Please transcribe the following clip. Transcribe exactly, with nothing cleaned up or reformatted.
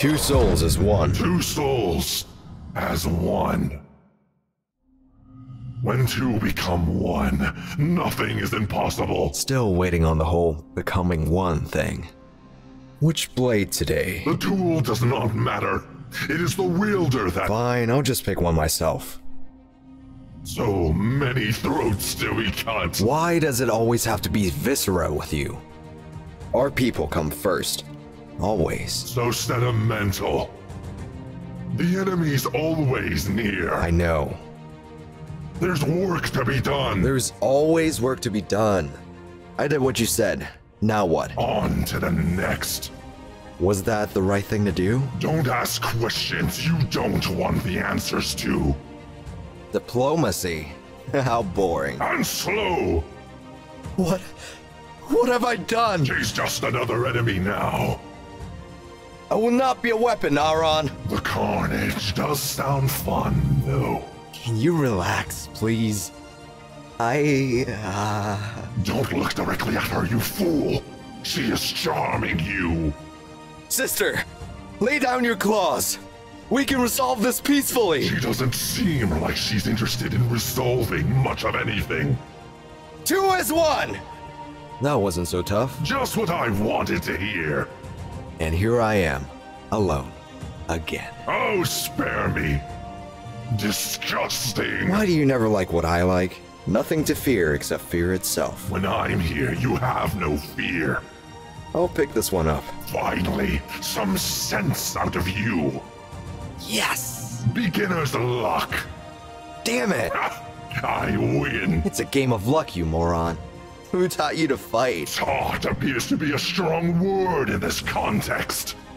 Two souls as one. Two souls as one. When two become one, nothing is impossible. Still waiting on the whole becoming one thing. Which blade today? The tool does not matter. It is the wielder that— Fine, I'll just pick one myself. So many throats to be cut. Why does it always have to be viscera with you? Our people come first. Always. So sentimental. The enemy's always near. I know. There's work to be done. There's always work to be done. I did what you said. Now what? On to the next. Was that the right thing to do? Don't ask questions you don't want the answers to. Diplomacy? How boring. And slow. What? What have I done? She's just another enemy now. I will not be a weapon, Aron. The carnage does sound fun, though. Can you relax, please? I, uh... Don't look directly at her, you fool. She is charming you. Sister, lay down your claws. We can resolve this peacefully. She doesn't seem like she's interested in resolving much of anything. Two as one. That wasn't so tough. Just what I wanted to hear. And here I am, alone, again. Oh, spare me. Disgusting. Why do you never like what I like? Nothing to fear except fear itself. When I'm here, you have no fear. I'll pick this one up. Finally, some sense out of you. Yes! Beginner's luck. Damn it! I win. It's a game of luck, you moron. Who taught you to fight? Taught appears to be a strong word in this context.